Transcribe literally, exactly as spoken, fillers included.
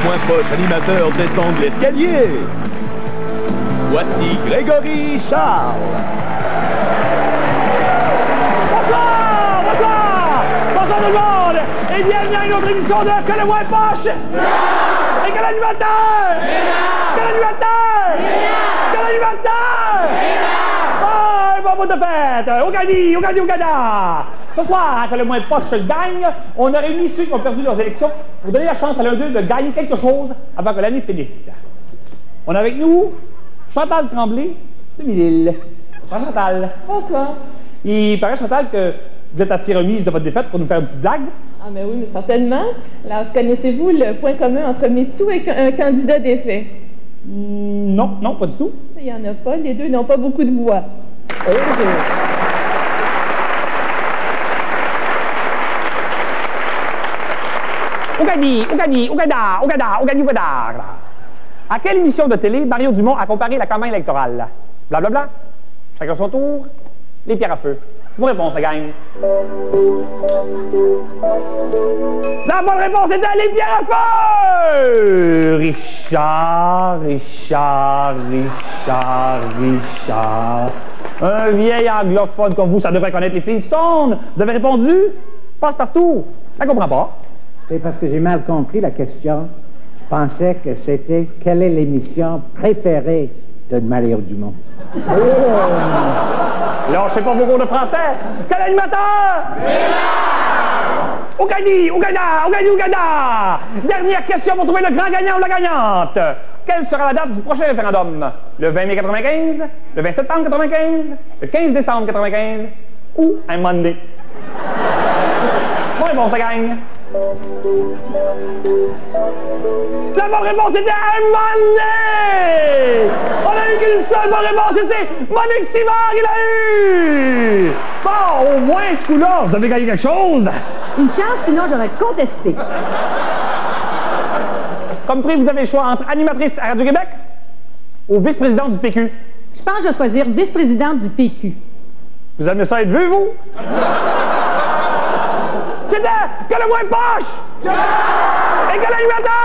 moins poche animateur descende l'escalier. Voici Grégory Charles. Bonsoir, bonsoir, bonsoir tout le monde, et bienvenue à une autre émission de Que le moins poche. Yeah! Et que l'animateur. Yeah! Que l'animateur. Yeah! Que l'animateur. Yeah! Oh, bon bout de fête, au Gani, au Gani, au Gada. Ce soir, que le moins poche gagne, on a réuni ceux qui ont perdu leurs élections pour donner la chance à l'un d'eux de gagner quelque chose avant que l'année finisse. On a avec nous Chantal Tremblay de Mille-Îles. Bonsoir Chantal. Bonsoir. Il paraît, Chantal, que vous êtes assez remise de votre défaite pour nous faire une petite blague. Ah, mais oui, mais certainement. Alors, connaissez-vous le point commun entre Mitsou et un candidat défait? Mm, non, non, pas du tout. Il n'y en a pas. Les deux n'ont pas beaucoup de voix. Oh, Ougadi, Ougadi, Ougada, Ougada, Ougadi, Ougada. À quelle émission de télé Mario Dumont a comparé la campagne électorale? Blablabla. Chacun son tour. Les pierres à feu. Vos réponses, la gang. La bonne réponse était les pierres à feu! Richard, Richard, Richard, Richard. Un vieil anglophone comme vous, ça devrait connaître les Flintstones. Vous avez répondu? Passe-partout. Je ne comprends pas. C'est parce que j'ai mal compris la question. Je pensais que c'était quelle est l'émission préférée de Mario Dumont. Oh! Lâchez pas vos cours de français! Quel animateur? Ougadi, Ougada, Ougadi, Ougada! Dernière question pour trouver le grand gagnant ou la gagnante. Quelle sera la date du prochain référendum? Le vingt mai quatre-vingt-quinze, le vingt septembre quatre-vingt-quinze, le quinze décembre quatre-vingt-quinze ou un Monday? Bonne réponse, la gang! La bonne réponse était un Monday! On a eu qu'une seule bonne réponse et c'est Monique Simard qui l'a eu! Bon, au moins, ce coup-là, vous avez gagné quelque chose! Une chance, sinon j'aurais contesté. Comme prix, vous avez le choix entre animatrice à Radio-Québec ou vice-présidente du P Q. Je pense que je vais choisir vice-présidente du P Q. Vous aimez ça être vu, vous? C'était que le moins poche! Et que l'animateur!